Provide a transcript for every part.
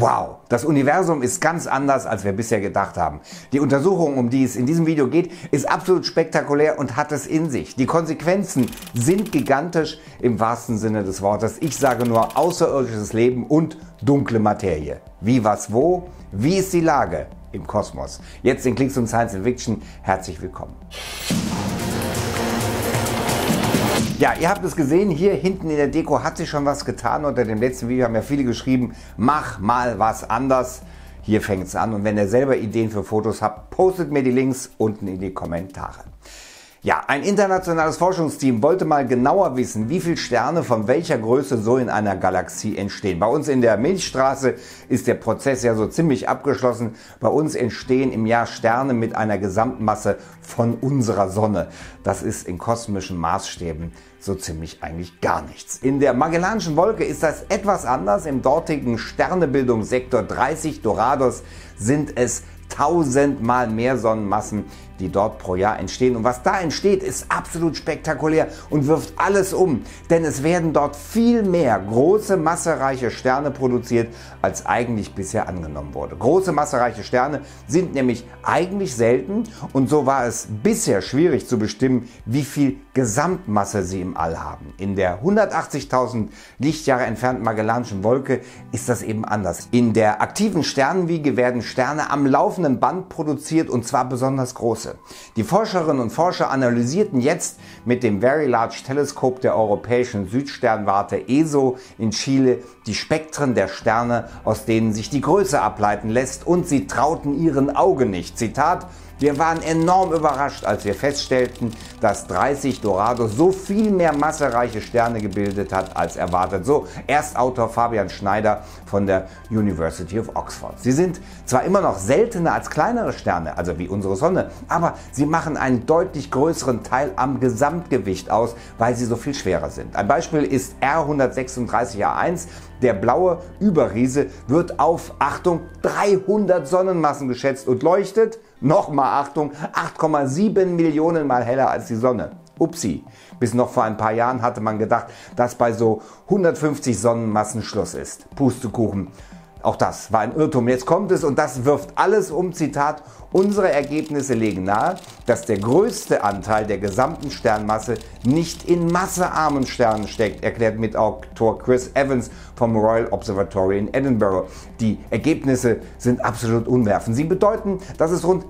Wow, das Universum ist ganz anders, als wir bisher gedacht haben. Die Untersuchung, um die es in diesem Video geht, ist absolut spektakulär und hat es in sich. Die Konsequenzen sind gigantisch im wahrsten Sinne des Wortes. Ich sage nur außerirdisches Leben und dunkle Materie. Wie, was, wo? Wie ist die Lage im Kosmos? Jetzt in Klicks und Science Fiction. Herzlich willkommen. Ja, ihr habt es gesehen, hier hinten in der Deko hat sich schon was getan. Unter dem letzten Video haben ja viele geschrieben, mach mal was anders. Hier fängt es an und wenn ihr selber Ideen für Fotos habt, postet mir die Links unten in die Kommentare. Ja, ein internationales Forschungsteam wollte mal genauer wissen, wie viele Sterne von welcher Größe so in einer Galaxie entstehen. Bei uns in der Milchstraße ist der Prozess ja so ziemlich abgeschlossen. Bei uns entstehen im Jahr Sterne mit einer Gesamtmasse von unserer Sonne. Das ist in kosmischen Maßstäben so ziemlich eigentlich gar nichts. In der Magellanischen Wolke ist das etwas anders. Im dortigen Sternebildungssektor 30 Dorados sind es 1000-mal mehr Sonnenmassen, die dort pro Jahr entstehen. Und was da entsteht, ist absolut spektakulär und wirft alles um. Denn es werden dort viel mehr große, massereiche Sterne produziert, als eigentlich bisher angenommen wurde. Große, massereiche Sterne sind nämlich eigentlich selten und so war es bisher schwierig zu bestimmen, wie viel Gesamtmasse sie im All haben. In der 180.000 Lichtjahre entfernten Magellanischen Wolke ist das eben anders. In der aktiven Sternenwiege werden Sterne am laufenden Band produziert und zwar besonders große. Die Forscherinnen und Forscher analysierten jetzt mit dem Very Large Telescope der Europäischen Südsternwarte ESO in Chile die Spektren der Sterne, aus denen sich die Größe ableiten lässt, und sie trauten ihren Augen nicht. Zitat: Wir waren enorm überrascht, als wir feststellten, dass 30 Dorados so viel mehr massereiche Sterne gebildet hat als erwartet. So Erstautor Fabian Schneider von der University of Oxford. Sie sind zwar immer noch seltener als kleinere Sterne, also wie unsere Sonne, aber sie machen einen deutlich größeren Teil am Gesamtgewicht aus, weil sie so viel schwerer sind. Ein Beispiel ist R136A1. Der blaue Überriese wird auf, Achtung, 300 Sonnenmassen geschätzt und leuchtet, nochmal Achtung, 8,7 Millionen Mal heller als die Sonne. Upsi, bis noch vor ein paar Jahren hatte man gedacht, dass bei so 150 Sonnenmassen Schluss ist. Pustekuchen. Auch das war ein Irrtum. Jetzt kommt es und das wirft alles um. Zitat: Unsere Ergebnisse legen nahe, dass der größte Anteil der gesamten Sternmasse nicht in massearmen Sternen steckt, erklärt Mitautor Chris Evans vom Royal Observatory in Edinburgh. Die Ergebnisse sind absolut unwerfend. Sie bedeuten, dass es rund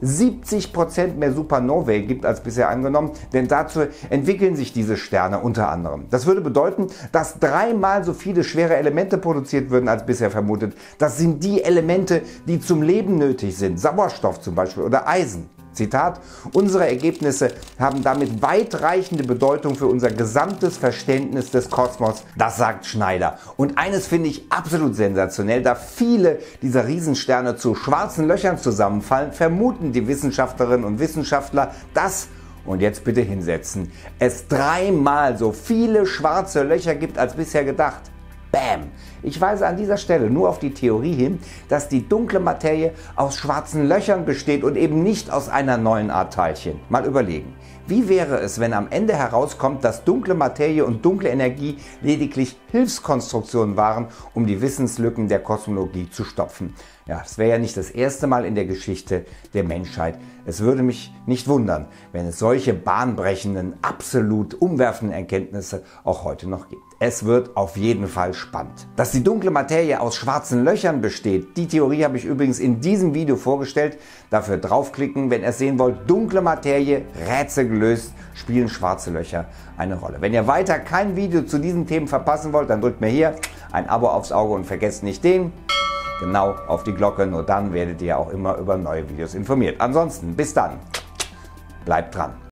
70% mehr Supernovae gibt als bisher angenommen, denn dazu entwickeln sich diese Sterne unter anderem. Das würde bedeuten, dass 3-mal so viele schwere Elemente produziert würden als bisher vermutet. Das sind die Elemente, die zum Leben nötig sind, Sauerstoff zum Beispiel oder Eisen. Zitat: Unsere Ergebnisse haben damit weitreichende Bedeutung für unser gesamtes Verständnis des Kosmos, das sagt Schneider. Und eines finde ich absolut sensationell: Da viele dieser Riesensterne zu schwarzen Löchern zusammenfallen, vermuten die Wissenschaftlerinnen und Wissenschaftler, dass, und jetzt bitte hinsetzen, es 3-mal so viele schwarze Löcher gibt als bisher gedacht. Bam! Ich weise an dieser Stelle nur auf die Theorie hin, dass die dunkle Materie aus schwarzen Löchern besteht und eben nicht aus einer neuen Art Teilchen. Mal überlegen, wie wäre es, wenn am Ende herauskommt, dass dunkle Materie und dunkle Energie lediglich Hilfskonstruktionen waren, um die Wissenslücken der Kosmologie zu stopfen? Ja, es wäre ja nicht das erste Mal in der Geschichte der Menschheit. Es würde mich nicht wundern, wenn es solche bahnbrechenden, absolut umwerfenden Erkenntnisse auch heute noch gibt. Es wird auf jeden Fall spannend. Dass die dunkle Materie aus schwarzen Löchern besteht, die Theorie habe ich übrigens in diesem Video vorgestellt. Dafür draufklicken, wenn ihr es sehen wollt. Dunkle Materie, Rätsel gelöst, spielen schwarze Löcher eine Rolle. Wenn ihr weiter kein Video zu diesen Themen verpassen wollt, dann drückt mir hier ein Abo aufs Auge und vergesst nicht genau auf die Glocke, nur dann werdet ihr auch immer über neue Videos informiert. Ansonsten bis dann, bleibt dran.